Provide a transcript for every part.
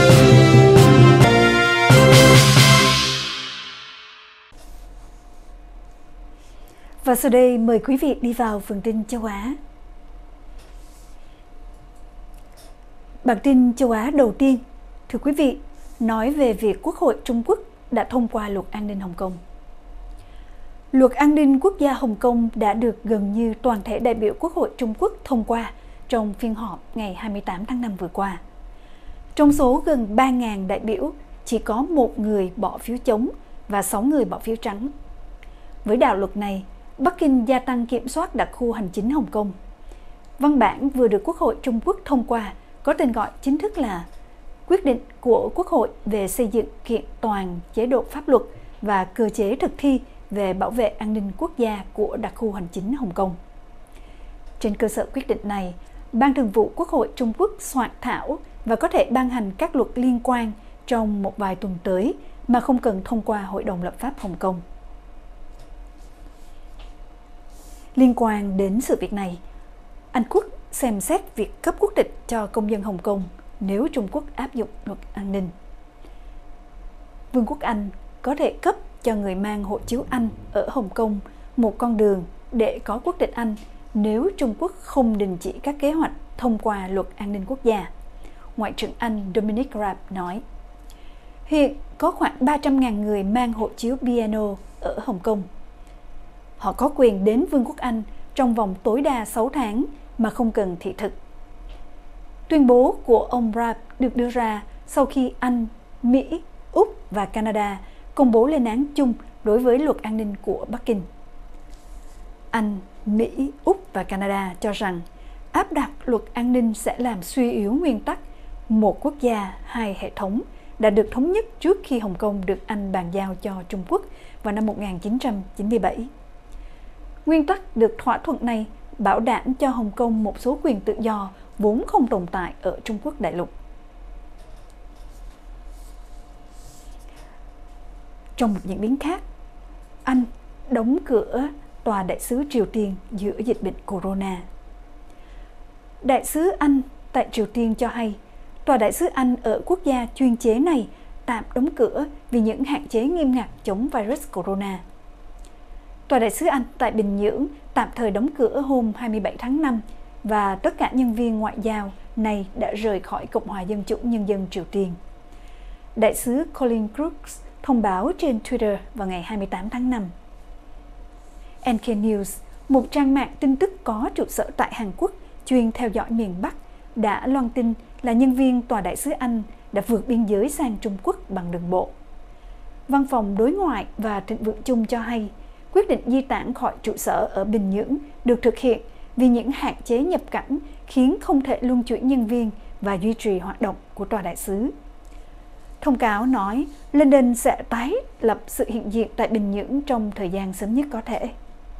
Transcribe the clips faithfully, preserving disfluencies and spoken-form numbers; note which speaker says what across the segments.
Speaker 1: Và sau đây mời quý vị đi vào phần tin châu Á. Bản tin châu Á đầu tiên, thưa quý vị, nói về việc Quốc hội Trung Quốc đã thông qua luật an ninh Hồng Kông. Luật an ninh quốc gia Hồng Kông đã được gần như toàn thể đại biểu Quốc hội Trung Quốc thông qua trong phiên họp ngày hai mươi tám tháng năm vừa qua. Trong số gần ba nghìn đại biểu, chỉ có một người bỏ phiếu chống và sáu người bỏ phiếu trắng. Với đạo luật này, Bắc Kinh gia tăng kiểm soát đặc khu hành chính Hồng Kông. Văn bản vừa được Quốc hội Trung Quốc thông qua có tên gọi chính thức là Quyết định của Quốc hội về xây dựng kiện toàn chế độ pháp luật và cơ chế thực thi về bảo vệ an ninh quốc gia của đặc khu hành chính Hồng Kông. Trên cơ sở quyết định này, Ban Thường vụ Quốc hội Trung Quốc soạn thảo và có thể ban hành các luật liên quan trong một vài tuần tới mà không cần thông qua Hội đồng lập pháp Hồng Kông. Liên quan đến sự việc này, Anh Quốc xem xét việc cấp quốc tịch cho công dân Hồng Kông nếu Trung Quốc áp dụng luật an ninh. Vương quốc Anh có thể cấp cho người mang hộ chiếu Anh ở Hồng Kông một con đường để có quốc tịch Anh nếu Trung Quốc không đình chỉ các kế hoạch thông qua luật an ninh quốc gia, Ngoại trưởng Anh Dominic Raab nói. Hiện có khoảng ba trăm nghìn người mang hộ chiếu B N O ở Hồng Kông. Họ có quyền đến Vương quốc Anh trong vòng tối đa sáu tháng mà không cần thị thực. Tuyên bố của ông Raab được đưa ra sau khi Anh, Mỹ, Úc và Canada công bố lên án chung đối với luật an ninh của Bắc Kinh. Anh, Mỹ, Úc và Canada cho rằng áp đặt luật an ninh sẽ làm suy yếu nguyên tắc một quốc gia, hai hệ thống đã được thống nhất trước khi Hồng Kông được Anh bàn giao cho Trung Quốc vào năm một nghìn chín trăm chín mươi bảy. Nguyên tắc được thỏa thuận này bảo đảm cho Hồng Kông một số quyền tự do vốn không tồn tại ở Trung Quốc đại lục. Trong một diễn biến khác, Anh đóng cửa tòa đại sứ Triều Tiên giữa dịch bệnh corona. Đại sứ Anh tại Triều Tiên cho hay, tòa đại sứ Anh ở quốc gia chuyên chế này tạm đóng cửa vì những hạn chế nghiêm ngặt chống virus corona. Tòa đại sứ Anh tại Bình Nhưỡng tạm thời đóng cửa hôm hai mươi bảy tháng năm và tất cả nhân viên ngoại giao này đã rời khỏi Cộng hòa Dân chủ Nhân dân Triều Tiên. Đại sứ Colin Crooks thông báo trên Twitter vào ngày hai mươi tám tháng năm. N K News, một trang mạng tin tức có trụ sở tại Hàn Quốc chuyên theo dõi miền Bắc, đã loan tin là nhân viên tòa đại sứ Anh đã vượt biên giới sang Trung Quốc bằng đường bộ. Văn phòng Đối ngoại và Thịnh vượng chung cho hay, quyết định di tản khỏi trụ sở ở Bình Nhưỡng được thực hiện vì những hạn chế nhập cảnh khiến không thể luân chuyển nhân viên và duy trì hoạt động của tòa đại sứ. Thông cáo nói London sẽ tái lập sự hiện diện tại Bình Nhưỡng trong thời gian sớm nhất có thể.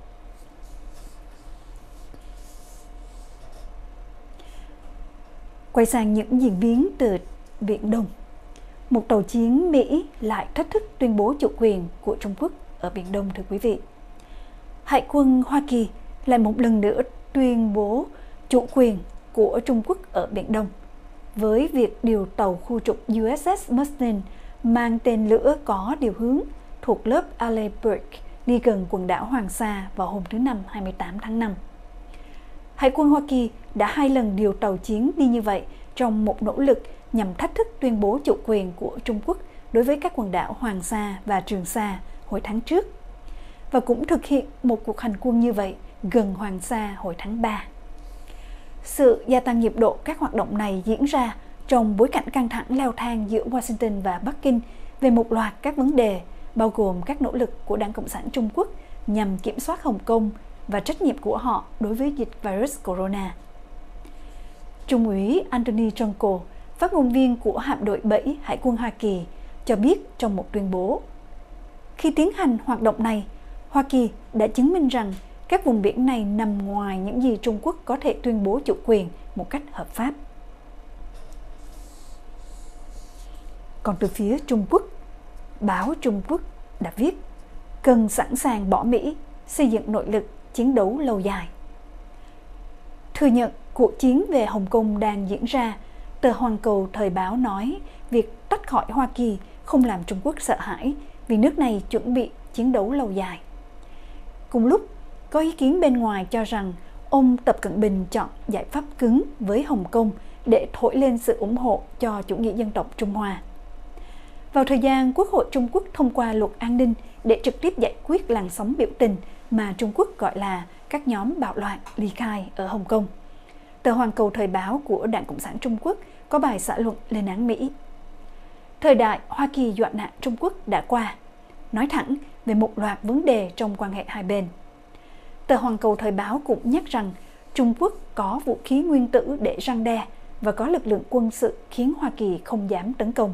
Speaker 1: Quay sang những diễn biến từ Biển Đông. Một tàu chiến Mỹ lại thách thức tuyên bố chủ quyền của Trung Quốc ở Biển Đông, thưa quý vị. Hải quân Hoa Kỳ lại một lần nữa tuyên bố chủ quyền của Trung Quốc ở Biển Đông với việc điều tàu khu trục U S S Muslin mang tên lửa có điều hướng thuộc lớp Alert đi gần quần đảo Hoàng Sa vào hôm thứ Năm hai mươi tám tháng năm. Hải quân Hoa Kỳ đã hai lần điều tàu chiến đi như vậy trong một nỗ lực nhằm thách thức tuyên bố chủ quyền của Trung Quốc đối với các quần đảo Hoàng Sa và Trường Sa hồi tháng trước, và cũng thực hiện một cuộc hành quân như vậy gần Hoàng Sa hồi tháng ba. Sự gia tăng nhịp độ các hoạt động này diễn ra trong bối cảnh căng thẳng leo thang giữa Washington và Bắc Kinh về một loạt các vấn đề, bao gồm các nỗ lực của Đảng Cộng sản Trung Quốc nhằm kiểm soát Hồng Kông và trách nhiệm của họ đối với dịch virus corona. Trung úy Anthony Tronko, phát ngôn viên của hạm đội bảy Hải quân Hoa Kỳ, cho biết trong một tuyên bố, khi tiến hành hoạt động này, Hoa Kỳ đã chứng minh rằng các vùng biển này nằm ngoài những gì Trung Quốc có thể tuyên bố chủ quyền một cách hợp pháp. Còn từ phía Trung Quốc, báo Trung Quốc đã viết cần sẵn sàng bỏ Mỹ, xây dựng nội lực chiến đấu lâu dài. Thừa nhận cuộc chiến về Hồng Kông đang diễn ra, Tờ Hoàn Cầu Thời báo nói việc tách khỏi Hoa Kỳ không làm Trung Quốc sợ hãi vì nước này chuẩn bị chiến đấu lâu dài. Cùng lúc, có ý kiến bên ngoài cho rằng ông Tập Cận Bình chọn giải pháp cứng với Hồng Kông để thổi lên sự ủng hộ cho chủ nghĩa dân tộc Trung Hoa. Vào thời gian Quốc hội Trung Quốc thông qua luật an ninh để trực tiếp giải quyết làn sóng biểu tình mà Trung Quốc gọi là các nhóm bạo loạn ly khai ở Hồng Kông, tờ Hoàn Cầu Thời báo của Đảng Cộng sản Trung Quốc có bài xã luận lên án Mỹ. Thời đại Hoa Kỳ dọa nạt Trung Quốc đã qua, nói thẳng về một loạt vấn đề trong quan hệ hai bên. Tờ Hoàn Cầu Thời báo cũng nhắc rằng Trung Quốc có vũ khí nguyên tử để răn đe và có lực lượng quân sự khiến Hoa Kỳ không dám tấn công.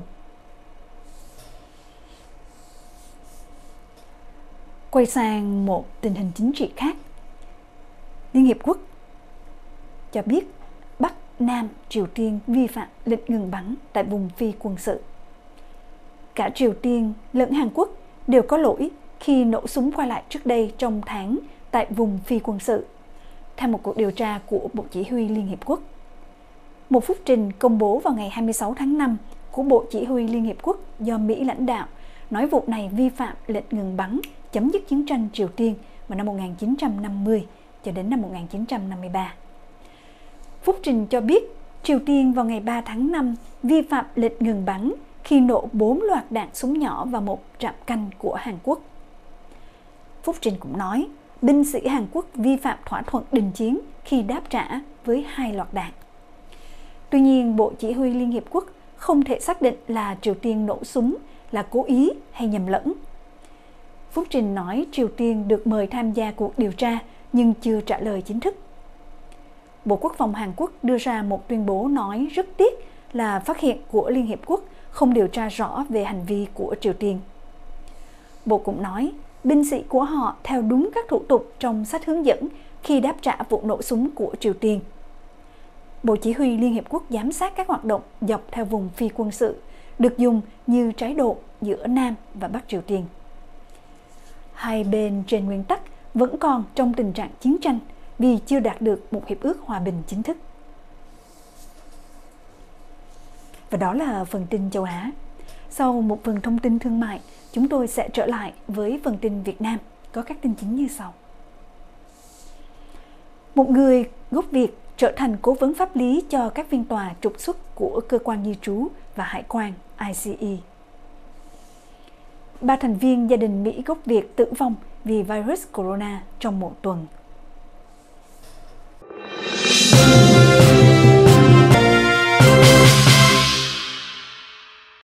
Speaker 1: Quay sang một tình hình chính trị khác, Liên Hiệp Quốc cho biết Bắc Nam Triều Tiên vi phạm lệnh ngừng bắn tại vùng phi quân sự. Cả Triều Tiên lẫn Hàn Quốc đều có lỗi khi nổ súng qua lại trước đây trong tháng tại vùng phi quân sự, theo một cuộc điều tra của Bộ Chỉ huy Liên Hiệp Quốc. Một phúc trình công bố vào ngày hai mươi sáu tháng năm của Bộ Chỉ huy Liên Hiệp Quốc do Mỹ lãnh đạo nói vụ này vi phạm lệnh ngừng bắn chấm dứt chiến tranh Triều Tiên vào năm một nghìn chín trăm năm mươi cho đến năm một nghìn chín trăm năm mươi ba. Phúc trình cho biết Triều Tiên vào ngày ba tháng năm vi phạm lệnh ngừng bắn khi nổ bốn loạt đạn súng nhỏ vào một trạm canh của Hàn Quốc. Phúc trình cũng nói binh sĩ Hàn Quốc vi phạm thỏa thuận đình chiến khi đáp trả với hai loạt đạn. Tuy nhiên, Bộ Chỉ huy Liên Hiệp Quốc không thể xác định là Triều Tiên nổ súng là cố ý hay nhầm lẫn. Phúc trình nói Triều Tiên được mời tham gia cuộc điều tra nhưng chưa trả lời chính thức. Bộ Quốc phòng Hàn Quốc đưa ra một tuyên bố nói rất tiếc là phát hiện của Liên Hiệp Quốc không điều tra rõ về hành vi của Triều Tiên. Bộ cũng nói binh sĩ của họ theo đúng các thủ tục trong sách hướng dẫn khi đáp trả vụ nổ súng của Triều Tiên. Bộ Chỉ huy Liên Hiệp Quốc giám sát các hoạt động dọc theo vùng phi quân sự được dùng như trái độ giữa Nam và Bắc Triều Tiên. Hai bên trên nguyên tắc vẫn còn trong tình trạng chiến tranh vì chưa đạt được một hiệp ước hòa bình chính thức. Và đó là phần tin châu Á. Sau một phần thông tin thương mại, chúng tôi sẽ trở lại với phần tin Việt Nam có các tin chính như sau. Một người gốc Việt trở thành cố vấn pháp lý cho các phiên tòa trục xuất của cơ quan di trú và hải quan I C E. Ba thành viên gia đình Mỹ gốc Việt tử vong vì virus corona trong một tuần.